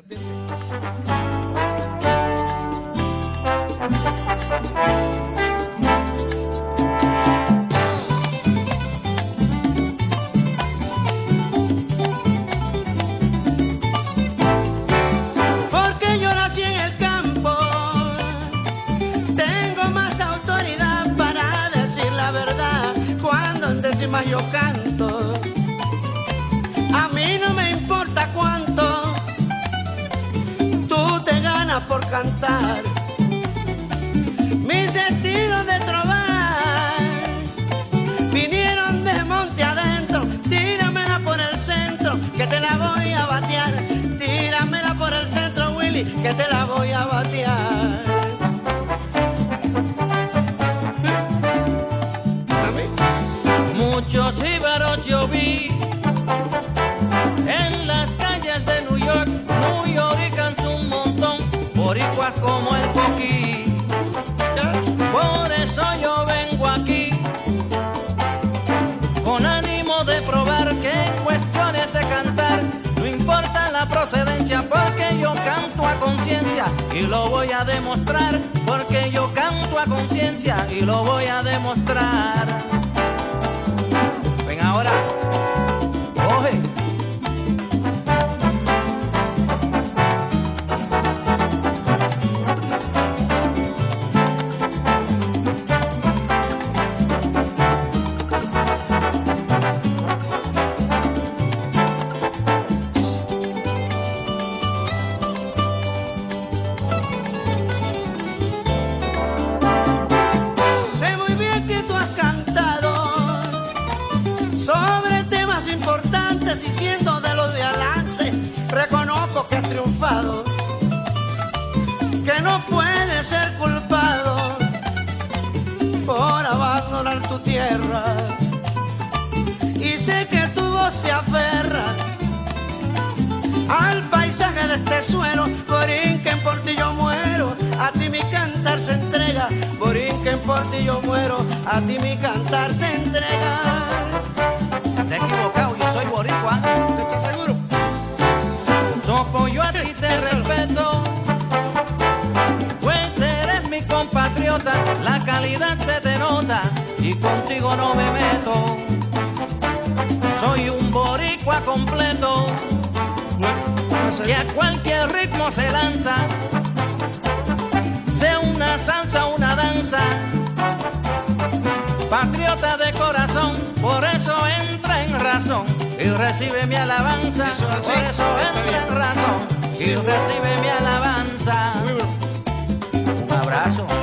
Porque yo nací en el campo, tengo más autoridad para decir la verdad. Cuando en décimas yo canto, a mí no me importa cuánto tú te ganas por cantar. Mis estilos de trovar vinieron de monte adentro. Tíramela por el centro, que te la voy a batear. Tíramela por el centro, Willy, que te la voy a batear. Muchos jíbaros yo vi en las calles de New York y canto un montón, boricuas como el coquí. Por eso yo vengo aquí, con ánimo de probar que en cuestiones de cantar no importa la procedencia, porque yo canto a conciencia y lo voy a demostrar, porque yo canto a conciencia y lo voy a demostrar. Ven ahora, coge. Sobre temas importantes y siendo de los de adelante, reconozco que has triunfado, que no puedes ser culpado por abandonar tu tierra. Y sé que tu voz se aferra al paisaje de este suelo. Borinquen, por ti yo muero, a ti mi cantar se entrega. Borinquen, por ti yo muero, a ti mi cantar se entrega. Te he equivocado, yo soy boricua. ¿Estás seguro? Sopo, yo a ti te respeto, pues eres mi compatriota. La calidad se te nota y contigo no me meto. Soy un boricua completo, que a cualquier ritmo se lanza, sea una salsa o una danza. Patriota de corazón, por eso entra en razón y recibe mi alabanza. Por eso entra en razón y recibe mi alabanza. Un abrazo.